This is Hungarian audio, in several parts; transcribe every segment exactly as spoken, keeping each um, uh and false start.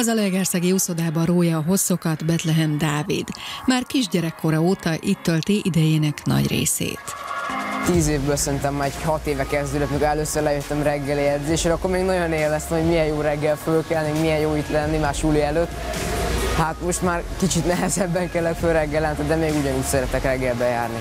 A zalaegerszegi úszodában rója a hosszokat Bethlehem Dávid. Már kisgyerekkora óta itt tölti idejének nagy részét. Tíz évből szerintem már egy hat éve kezdődött, mikor először lejöttem reggeli edzésre, akkor még nagyon élveztem, hogy milyen jó reggel fölkelni, milyen jó itt lenni már suli előtt. Hát most már kicsit nehezebben kellek föl reggelente, de még ugyanúgy szeretek reggelbe járni.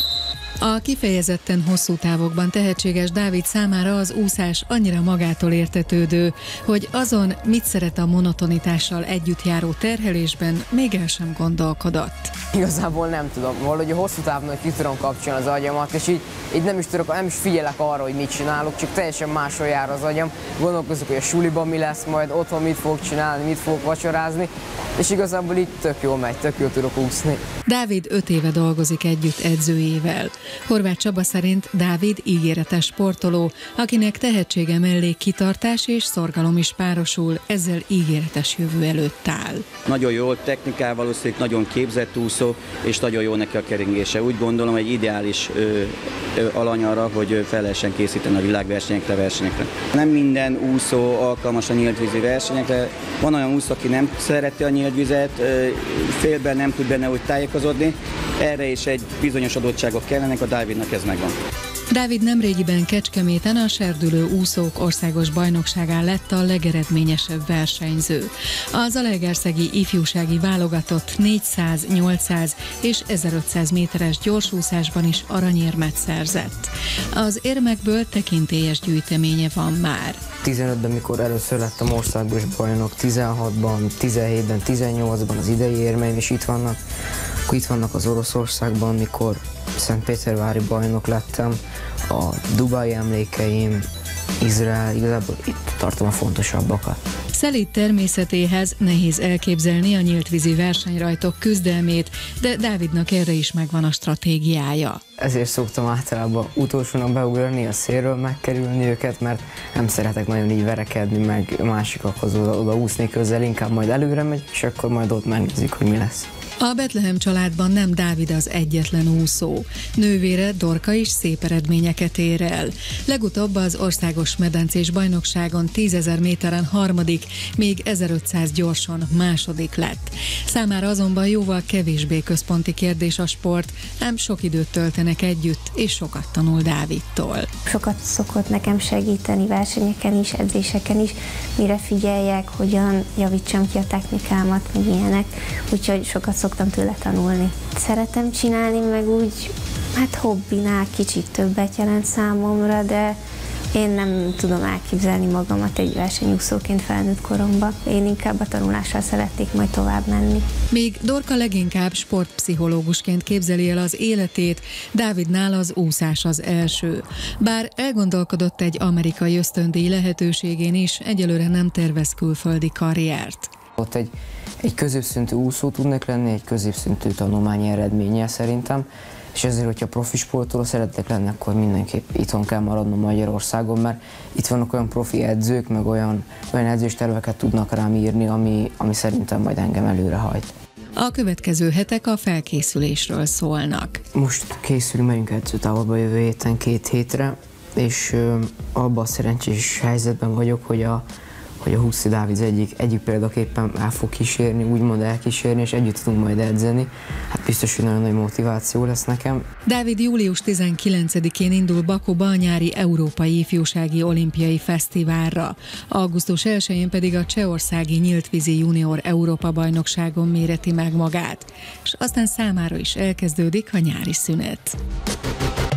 A kifejezetten hosszú távokban tehetséges Dávid számára az úszás annyira magától értetődő, hogy azon, mit szeret a monotonitással együtt járó terhelésben, még el sem gondolkodott. Igazából nem tudom, valahogy a hosszú távon, hogy ki tudom kapcsolni az agyamat, és így, így nem is tudok, nem is figyelek arra, hogy mit csinálok, csak teljesen máshol jár az agyam. Gondolkozok, hogy a suliban mi lesz majd, otthon mit fogok csinálni, mit fogok vacsorázni, és igazából így tök jól megy, tök jól tudok úszni. Dávid öt éve dolgozik együtt edzőjével. Horváth Csaba szerint Dávid ígéretes sportoló, akinek tehetsége mellé kitartás és szorgalom is párosul, ezzel ígéretes jövő előtt áll. Nagyon jó technikával valószínűleg, nagyon képzett úszó, és nagyon jó neki a keringése. Úgy gondolom, egy ideális ö, ö, alany arra, hogy fel lehessen készíteni a világversenyekre, versenyekre. Nem minden úszó alkalmas a nyíltvízi versenyekre. Van olyan úszó, aki nem szereti a nyíltvizet, félben nem tud benne úgy tájékozódni. Erre is egy bizonyos adottságok kellenek, a Dávidnak ez megvan. Dávid nemrégiben Kecskeméten a serdülő úszók országos bajnokságán lett a legeredményesebb versenyző. A zalaegerszegi ifjúsági válogatott négyszáz, nyolcszáz és ezerötszáz méteres gyorsúszásban is aranyérmet szerzett. Az érmekből tekintélyes gyűjteménye van már. tizenötben, mikor először lettem országos bajnok, tizenhatban, tizenhétben, tizennyolcban az idei érmeim is itt vannak. Akkor itt vannak az Oroszországban, mikor Szentpétervári bajnok lettem, a Dubai emlékeim, Izrael, igazából itt tartom a fontosabbakat. Szelíd természetéhez nehéz elképzelni a nyíltvízi versenyrajtok küzdelmét, de Dávidnak erre is megvan a stratégiája. Ezért szoktam általában utolsónak beugrani a szélről, megkerülni őket, mert nem szeretek nagyon így verekedni, meg másikakhoz oda, oda úszni közel, inkább majd előre megy, és akkor majd ott megnézik, hogy mi lesz. A Bethlehem családban nem Dávid az egyetlen úszó. Nővére Dorka is szép eredményeket ér el. Legutóbb az országos medencés bajnokságon tízezer méteren harmadik, még ezerötszáz gyorson második lett. Számára azonban jóval kevésbé központi kérdés a sport, ám sok időt töltenek együtt, és sokat tanul Dávidtól. Sokat szokott nekem segíteni versenyeken is, edzéseken is, mire figyeljek, hogyan javítsam ki a technikámat, meg ilyenek, úgyhogy sokat szoktam tőle tanulni. Szeretem csinálni, meg úgy, hát hobbinál kicsit többet jelent számomra, de én nem tudom elképzelni magamat egy versenyúszóként felnőtt koromban. Én inkább a tanulással szeretnék majd tovább menni. Míg Dorka leginkább sportpszichológusként képzeli el az életét, Dávidnál az úszás az első. Bár elgondolkodott egy amerikai ösztöndíj lehetőségén is, egyelőre nem tervez külföldi karriert. Ott egy, egy középszintű úszó tudnak lenni, egy középszintű tanulmányi eredménnyel szerintem, és ezért, hogyha profi sportoló szeretnék lenni, akkor mindenképp itthon kell maradnom Magyarországon, mert itt vannak olyan profi edzők, meg olyan, olyan edzésterveket tudnak rám írni, ami, ami szerintem majd engem előrehajt. A következő hetek a felkészülésről szólnak. Most készülünk, megyünk edzőtáborba jövő héten két hétre, és ö, abban a szerencsés helyzetben vagyok, hogy a hogy a Huszti Dávid egyik, egyik példaképpen el fog kísérni, úgymond elkísérni, és együtt tudunk majd edzeni. Hát biztos, hogy nagyon nagy motiváció lesz nekem. Dávid július tizenkilencedikén indul Bakuba a nyári Európai Ifjúsági Olimpiai Fesztiválra. augusztus elsején pedig a csehországi nyíltvízi junior Európa-bajnokságon méreti meg magát. És aztán számára is elkezdődik a nyári szünet.